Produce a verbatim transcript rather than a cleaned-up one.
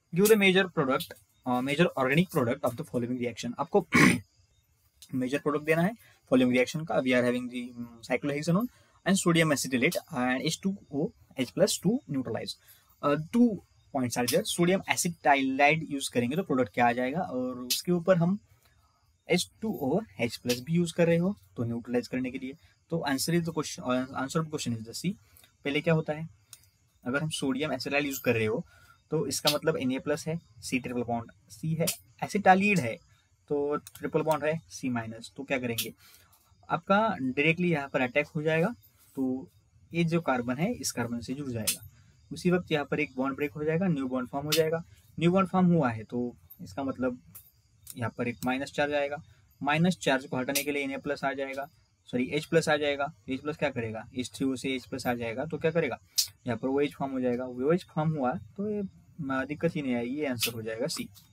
Give the major product major organic product of the following reaction. आपको major product देना है following reaction का। We are having the cyclohexanone and sodium acetylate and H two O H plus two neutralize. Two points are there. Sodium acetylide use करेंगे तो product क्या आ जाएगा, और उसके ऊपर हम H two O H plus भी यूज कर रहे हो तो न्यूट्रलाइज करने के लिए। तो answer is the question, answer of question is the C. पहले क्या होता है, अगर हम सोडियम एसिटाइल यूज कर रहे हो तो इसका मतलब Na प्लस है, सी ट्रिपल बॉन्ड सी है, एसिटालीड है तो ट्रिपल बॉन्ड है सी माइनस। तो क्या करेंगे, आपका डायरेक्टली यहाँ पर अटैक हो जाएगा, तो ये जो कार्बन है इस कार्बन से जुड़ जाएगा। उसी वक्त यहाँ पर एक बॉन्ड ब्रेक हो जाएगा, न्यू बॉन्ड फॉर्म हो जाएगा। न्यू बॉन्ड फॉर्म हुआ है तो इसका मतलब यहाँ पर एक माइनस चार्ज आएगा। माइनस चार्ज को हटाने के लिए Na प्लस आ जाएगा, सॉरी H प्लस आ जाएगा। H प्लस क्या करेगा, एच थ्री ओ से H प्लस आ जाएगा तो क्या करेगा, यहाँ पर वो OH फॉर्म हो जाएगा। वो OH फॉर्म हुआ तो ये दिक्कत ही नहीं आएगी, ये आंसर हो जाएगा सी।